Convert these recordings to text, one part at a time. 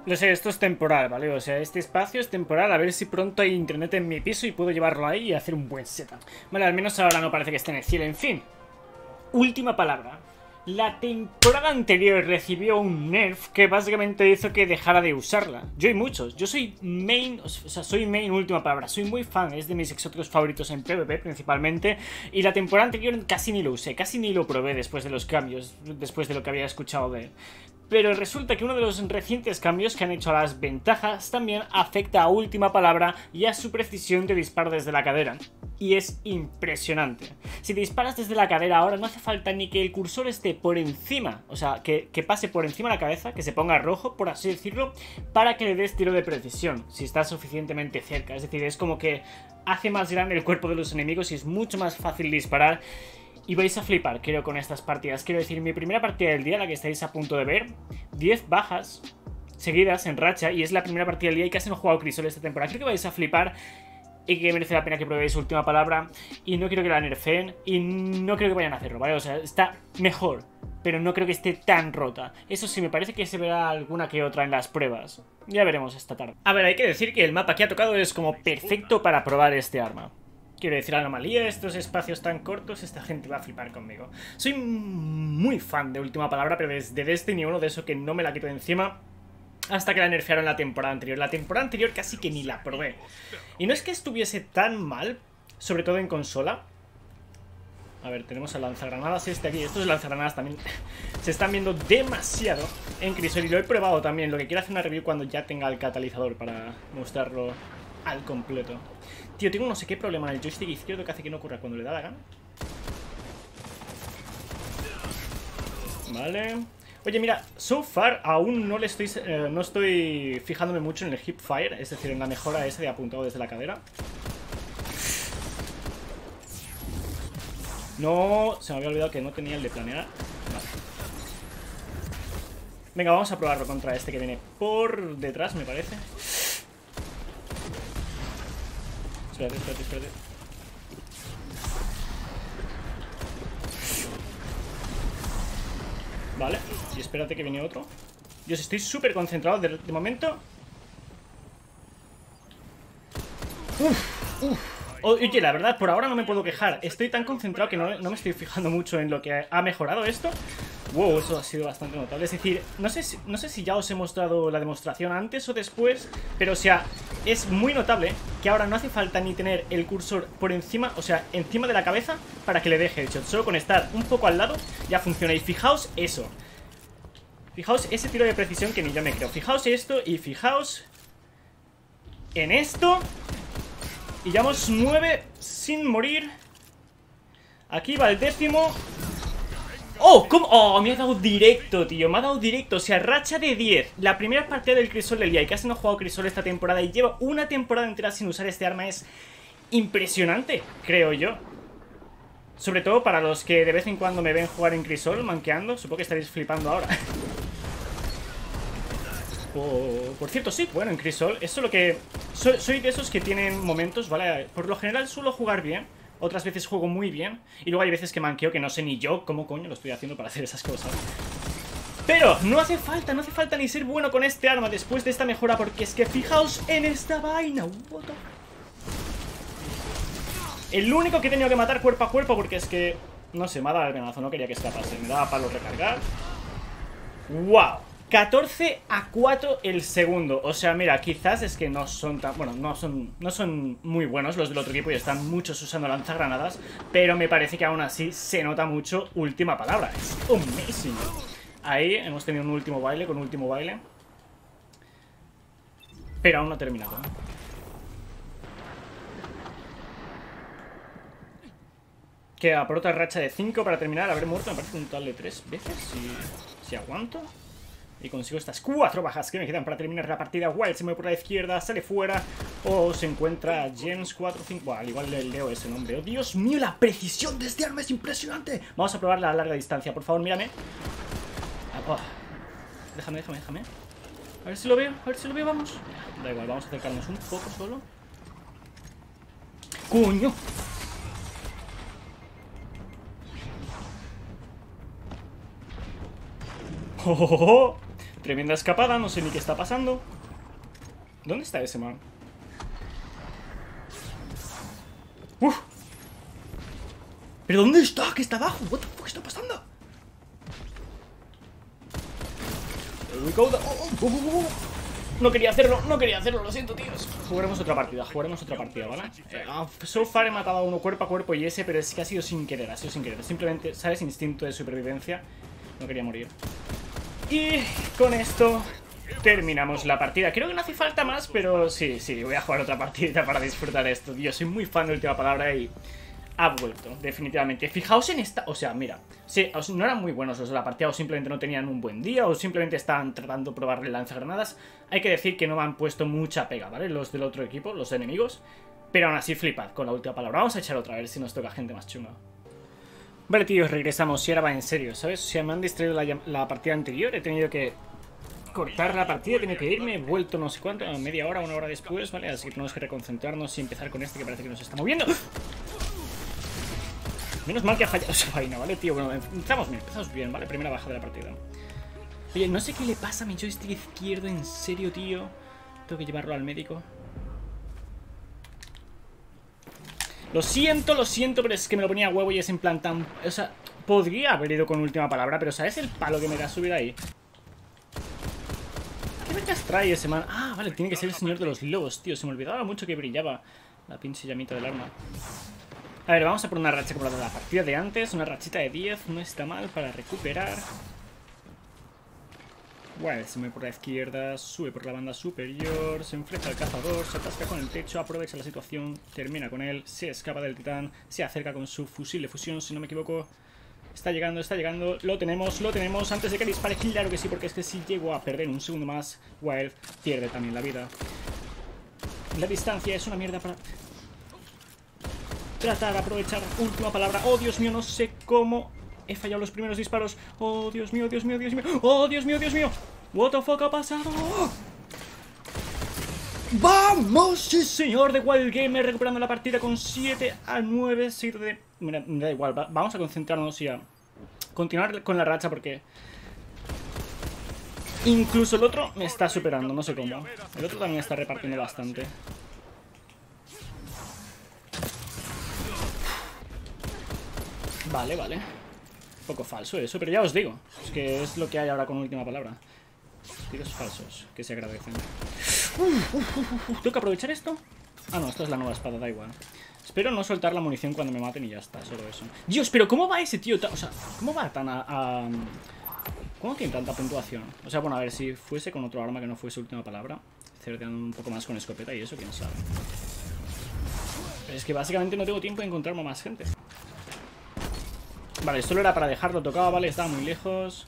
Lo sé, esto es temporal, ¿vale? O sea, este espacio es temporal, a ver si pronto hay internet en mi piso y puedo llevarlo ahí y hacer un buen setup. Vale, al menos ahora no parece que esté en el cielo, en fin. Última palabra. La temporada anterior recibió un nerf que básicamente hizo que dejara de usarla. Yo y muchos. Yo soy main, o sea, soy main última palabra. Soy muy fan, es de mis exóticos favoritos en PvP principalmente. Y la temporada anterior casi ni lo usé, casi ni lo probé después de los cambios, después de lo que había escuchado de él. Pero resulta que uno de los recientes cambios que han hecho a las ventajas también afecta a última palabra y a su precisión de disparo desde la cadera. Y es impresionante. Si disparas desde la cadera ahora no hace falta ni que el cursor esté por encima, o sea, que pase por encima de la cabeza, que se ponga rojo, por así decirlo, para que le des tiro de precisión, si está suficientemente cerca. Es decir, es como que hace más grande el cuerpo de los enemigos y es mucho más fácil disparar. Y vais a flipar, creo, con estas partidas. Quiero decir, mi primera partida del día, la que estáis a punto de ver, 10 bajas seguidas en racha, y es la primera partida del día y casi no he jugado Crisol esta temporada. Creo que vais a flipar y que merece la pena que probéis su última palabra. Y no quiero que la nerfeen y no creo que vayan a hacerlo, ¿vale? O sea, está mejor, pero no creo que esté tan rota. Eso sí, me parece que se verá alguna que otra en las pruebas. Ya veremos esta tarde. A ver, hay que decir que el mapa que ha tocado es como perfecto para probar este arma. Quiero decir, anomalía, estos espacios tan cortos, esta gente va a flipar conmigo. Soy muy fan de última palabra, pero desde Destiny 1 de eso que no me la quito de encima hasta que la nerfearon la temporada anterior. La temporada anterior casi que ni la probé. Y no es que estuviese tan mal, sobre todo en consola. A ver, tenemos al lanzagranadas este aquí. Estos lanzagranadas también se están viendo demasiado en Crisol. Y lo he probado también. Lo que quiero hacer una review cuando ya tenga el catalizador para mostrarlo al completo. Tío, tengo no sé qué problema en el joystick izquierdo que hace que no ocurra cuando le da la gana. Vale. Oye, mira, so far aún no le estoy no estoy fijándome mucho en el hip fire, es decir, en la mejora ese de apuntado desde la cadera. No, se me había olvidado que no tenía el de planear. Vale. Venga, vamos a probarlo contra este que viene por detrás, me parece. Espérate, espérate, espérate. Vale, y espérate que viene otro. Yo estoy súper concentrado de momento. Oye, la verdad, por ahora no me puedo quejar. Estoy tan concentrado que no me estoy fijando mucho en lo que ha mejorado esto. Wow, eso ha sido bastante notable. Es decir, no sé si ya os he mostrado la demostración antes o después, pero o sea, es muy notable que ahora no hace falta ni tener el cursor por encima, o sea, encima de la cabeza para que le dé headshot. Solo con estar un poco al lado ya funciona. Y fijaos eso. Fijaos ese tiro de precisión que ni yo me creo. Fijaos esto y fijaos en esto. Y llevamos 9 sin morir. Aquí va el 10º. ¡Oh! ¿Cómo? ¡Oh! Me ha dado directo, tío. Me ha dado directo. O sea, racha de 10. La primera partida del Crisol del día. Y casi no he jugado Crisol esta temporada. Y llevo una temporada entera sin usar este arma. Es impresionante, creo yo. Sobre todo para los que de vez en cuando me ven jugar en Crisol, manqueando. Supongo que estaréis flipando ahora. Por cierto, sí, bueno, en Crisol. Eso es lo que... Soy de esos que tienen momentos, ¿vale? Por lo general suelo jugar bien. Otras veces juego muy bien. Y luego hay veces que manqueo que no sé ni yo cómo coño lo estoy haciendo para hacer esas cosas. Pero no hace falta ni ser bueno con este arma después de esta mejora. Porque es que fijaos en esta vaina. El único que he tenido que matar cuerpo a cuerpo porque es que... No sé, me ha dado el venazo, no quería que escapase. Me daba palo recargar. ¡Wow! 14-4 el segundo. O sea, mira, quizás es que no son tan... Bueno, no son muy buenos los del otro equipo y están muchos usando lanzagranadas. Pero me parece que aún así se nota mucho última palabra. Es amazing. Ahí hemos tenido un último baile con último baile. Pero aún no ha terminado, ¿eh? Queda por otra racha de 5 para terminar. Haber muerto me parece un total de 3 veces. Si aguanto y consigo estas 4 bajas que me quedan para terminar la partida. Wild se mueve por la izquierda, sale fuera. O se encuentra Jens 4-5. Bueno, al igual le leo ese nombre. ¡Oh, Dios mío! La precisión de este arma es impresionante. Vamos a probarla a larga distancia. Por favor, mírame. Oh. Déjame. A ver si lo veo, vamos. Da igual, vamos a acercarnos un poco solo. ¡Coño! Tremenda escapada, no sé ni qué está pasando. ¿Dónde está ese man? ¡Uf! ¿Pero dónde está? ¿Qué está abajo? ¿What the fuck está pasando? Here we go. No quería hacerlo, lo siento, tíos. Jugaremos otra partida, ¿vale? So far he matado a uno cuerpo a cuerpo y ese, pero es que ha sido sin querer, Simplemente, ¿sabes? Instinto de supervivencia. No quería morir. Y con esto terminamos la partida. Creo que no hace falta más, pero sí, voy a jugar otra partida para disfrutar de esto. Tío, soy muy fan de Última Palabra y ha vuelto, definitivamente. Fijaos en esta... O sea, mira, sí, no eran muy buenos los de la partida, o simplemente no tenían un buen día, o simplemente estaban tratando de probarle lanzagranadas. Hay que decir que no me han puesto mucha pega, ¿vale? Los del otro equipo, los enemigos. Pero aún así flipad con la Última Palabra. Vamos a echar otra, a ver si nos toca gente más chunga. Vale, tíos, regresamos. Y ahora va en serio, ¿sabes? O sea, me han distraído la partida anterior. He tenido que cortar la partida, he tenido que irme. He vuelto no sé cuánto, media hora, una hora después, ¿vale? Así que tenemos que reconcentrarnos y empezar con este que parece que nos está moviendo. Menos mal que ha fallado esa vaina, ¿vale, tío? Bueno, empezamos bien, ¿vale? Primera baja de la partida. Oye, no sé qué le pasa a mi joystick izquierdo, en serio, tío. Tengo que llevarlo al médico. Lo siento, pero es que me lo ponía a huevo y es en plan tan... O sea, podría haber ido con Última Palabra, pero ¿sabes el palo que me da subir ahí? ¿Qué vergas trae ese man? Ah, vale, tiene que ser el señor de los lobos, tío. Se me olvidaba mucho que brillaba la pinche llamita del arma. A ver, vamos a por una racha como la de la partida de antes. Una rachita de 10, no está mal para recuperar. Bueno, se mueve por la izquierda, sube por la banda superior, se enfrenta al cazador, se atasca con el techo, aprovecha la situación, termina con él, se escapa del titán, se acerca con su fusil de fusión, si no me equivoco. Está llegando, lo tenemos antes de que dispare, claro que sí, porque es que si llego a perder un segundo más, Wild pierde también la vida. La distancia es una mierda para... tratar de aprovechar. Última Palabra. Oh, Dios mío, no sé cómo he fallado los primeros disparos. Oh, Dios mío. Oh, Dios mío. What the fuck ha pasado? ¡Vamos! Sí, señor, de Wild Gamer recuperando la partida con 7-9. Mira, me da igual, vamos a concentrarnos y a continuar con la racha porque... incluso el otro me está superando, no sé cómo. El otro también está repartiendo bastante. Vale. Un poco falso eso, pero ya os digo. Es que es lo que hay ahora con Última Palabra. Tiros falsos, que se agradecen. ¿Tengo que aprovechar esto? Ah, no, esta es la nueva espada, da igual. Espero no soltar la munición cuando me maten y ya está, solo eso. Dios, pero ¿cómo va ese tío? O sea, ¿cómo va tan ¿cómo tiene tanta puntuación? O sea, bueno, a ver, si fuese con otro arma que no fuese Última Palabra, cerdeando un poco más con escopeta y eso, quién sabe. Pero es que básicamente no tengo tiempo de encontrarme más gente. Vale, solo era para dejarlo tocado, vale, estaba muy lejos.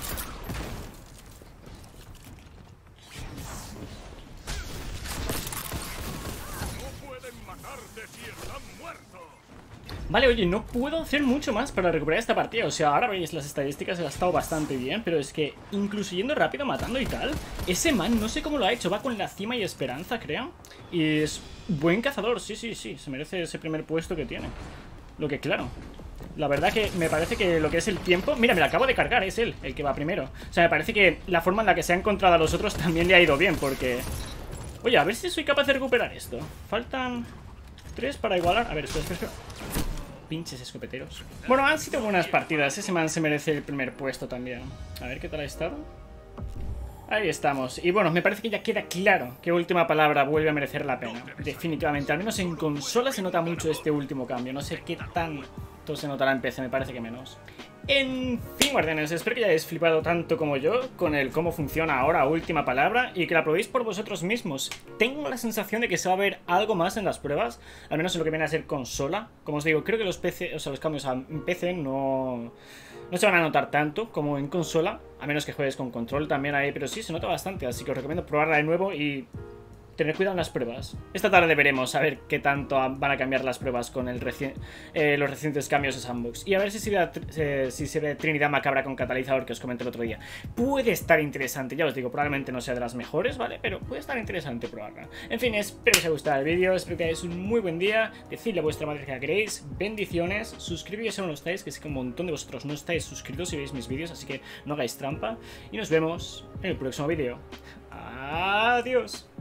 Vale, oye, no puedo hacer mucho más para recuperar esta partida. O sea, ahora veis las estadísticas, ha estado bastante bien. Pero es que, incluso yendo rápido, matando y tal, ese man, no sé cómo lo ha hecho. Va con la cima y esperanza, creo. Y es buen cazador, sí. Se merece ese primer puesto que tiene. Lo que, claro, la verdad que me parece que lo que es el tiempo... Mira, me lo acabo de cargar, es él el que va primero. O sea, me parece que la forma en la que se ha encontrado a los otros también le ha ido bien, porque... Oye, a ver si soy capaz de recuperar esto. Faltan 3 para igualar. A ver, espera. Pinches escopeteros. Bueno, han sido buenas partidas. Ese man se merece el primer puesto también. A ver qué tal ha estado. Ahí estamos. Y bueno, me parece que ya queda claro que Última Palabra vuelve a merecer la pena. Definitivamente. Al menos en consola se nota mucho este último cambio. No sé qué tanto se notará en PC. Me parece que menos. En fin, guardianes, espero que hayáis flipado tanto como yo con el cómo funciona ahora Última Palabra y que la probéis por vosotros mismos. Tengo la sensación de que se va a ver algo más en las pruebas, al menos en lo que viene a ser consola. Como os digo, creo que los PC, o sea, los cambios en PC no se van a notar tanto como en consola, a menos que juegues con control también ahí, pero sí se nota bastante, así que os recomiendo probarla de nuevo y tener cuidado en las pruebas. Esta tarde veremos a ver qué tanto van a cambiar las pruebas con los recientes cambios de Sandbox. Y a ver si se ve Trinidad Macabra con catalizador, que os comenté el otro día. Puede estar interesante, ya os digo, probablemente no sea de las mejores, ¿vale? Pero puede estar interesante probarla. En fin, espero que os haya gustado el vídeo, espero que tengáis un muy buen día. Decidle a vuestra madre que la queréis, bendiciones, suscribíos si no lo estáis, que sé que un montón de vosotros no estáis suscritos si veis mis vídeos, así que no hagáis trampa. Y nos vemos en el próximo vídeo. Adiós.